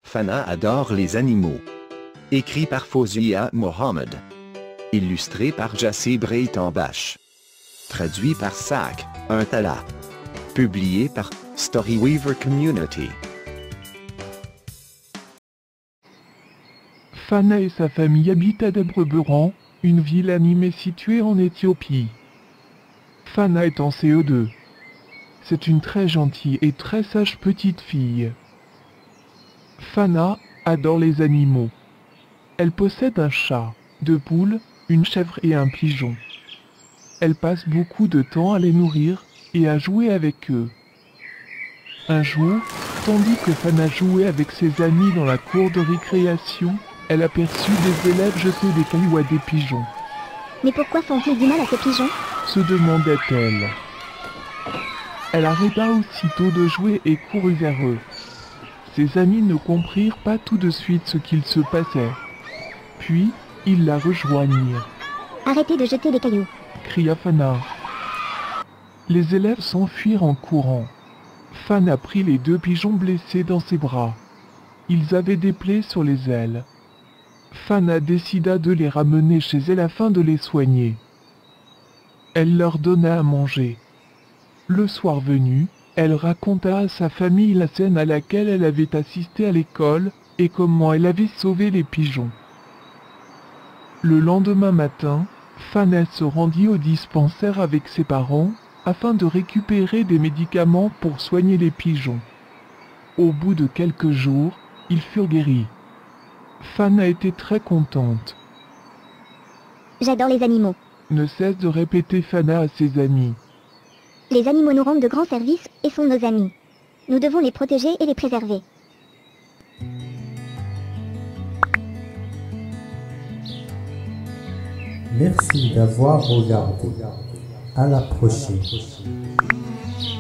Fana adore les animaux. Écrit par Fawzia Mohammed. Illustré par Jassé Breitambash. Traduit par Sac, un Tala. Publié par Storyweaver Community. Fana et sa famille habitent à Debreburan, une ville animée située en Éthiopie. Fana est en CE2. C'est une très gentille et très sage petite fille. Fana adore les animaux. Elle possède un chat, 2 poules, une chèvre et un pigeon. Elle passe beaucoup de temps à les nourrir et à jouer avec eux. Un jour, tandis que Fana jouait avec ses amis dans la cour de récréation, elle aperçut des élèves jeter des cailloux à des pigeons. Mais pourquoi font-ils du mal à ces pigeons? Se demandait-elle. Elle arrêta aussitôt de jouer et courut vers eux. Ses amis ne comprirent pas tout de suite ce qu'il se passait. Puis, ils la rejoignirent. Arrêtez de jeter des cailloux. Cria Fana. Les élèves s'enfuirent en courant. Fana prit les 2 pigeons blessés dans ses bras. Ils avaient des plaies sur les ailes. Fana décida de les ramener chez elle afin de les soigner. Elle leur donna à manger. Le soir venu, elle raconta à sa famille la scène à laquelle elle avait assisté à l'école et comment elle avait sauvé les pigeons. Le lendemain matin, Fana se rendit au dispensaire avec ses parents afin de récupérer des médicaments pour soigner les pigeons. Au bout de quelques jours, ils furent guéris. Fana était très contente. J'adore les animaux. Ne cesse de répéter Fana à ses amis. Les animaux nous rendent de grands services et sont nos amis. Nous devons les protéger et les préserver. Merci d'avoir regardé. À la prochaine.